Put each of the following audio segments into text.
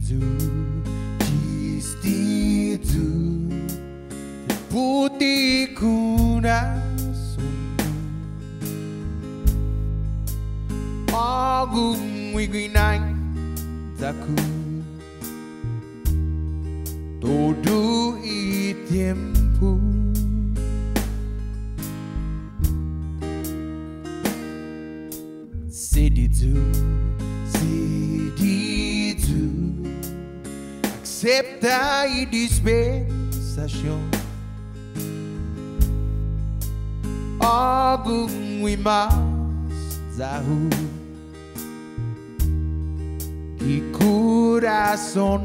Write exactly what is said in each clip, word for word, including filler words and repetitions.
tu jistitu putih kuna sundu agung wiguinai zaku todo e tempo Seditu, seditu Accepta e dispensação Algum e mais zahu Que coração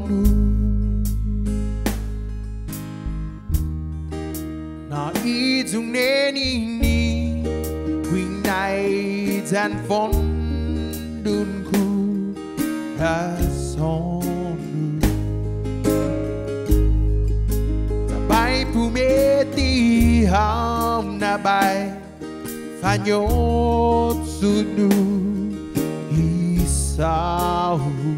Na idung nenini Winai dan fondunku rasonu Tabai pumeti ham nabai Fanyot sunu isau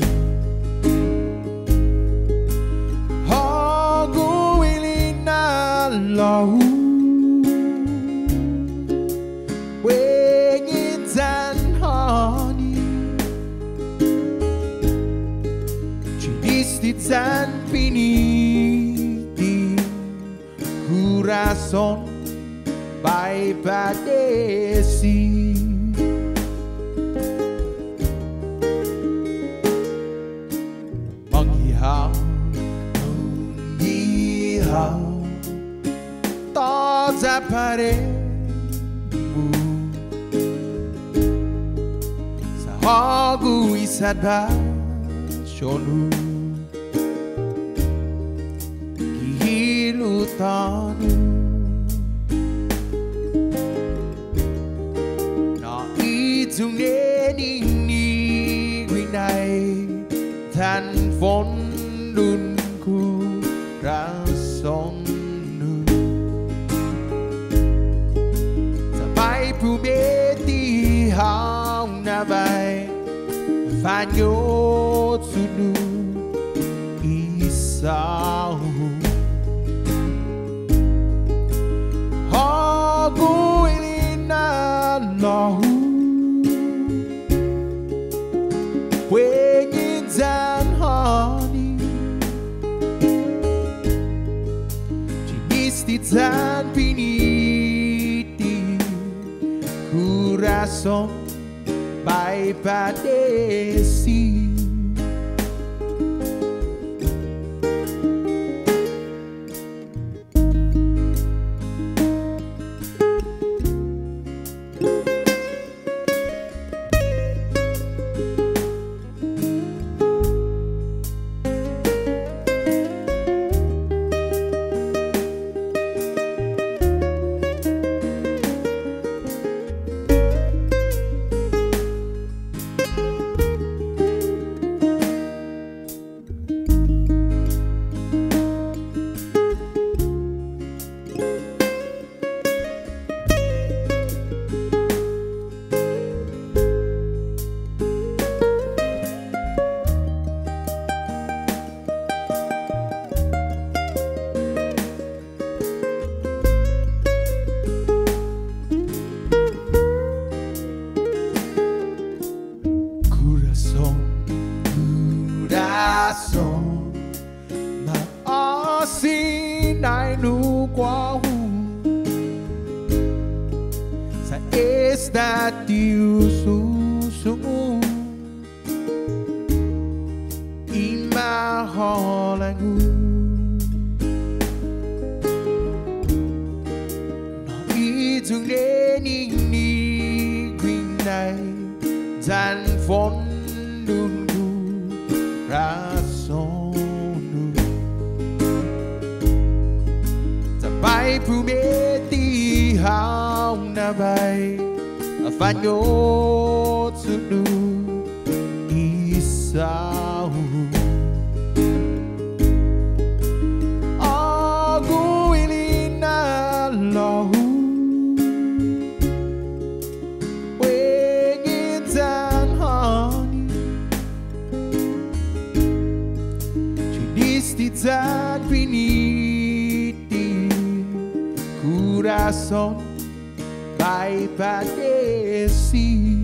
Hagu ilina lahu Tan piniti coração vai padecer menghihau menghihau toda paremu sahagu isad shonu Tanu Na idung nenini winai Tan fondunku rasonu Sampai pumeti hau nabai Fanyot sunu isau Hagu ilina lahu Wengin dan hani Jenis dan piniti Coração vai padecer Sinai no qual sa estati ususumu imaholangu na idung nenini gwinai dan fondungu rasonu Pai pumeti hau nabai Fanyot sunu isau Agu ilina lahu Wengin dan hani son, vai padeci.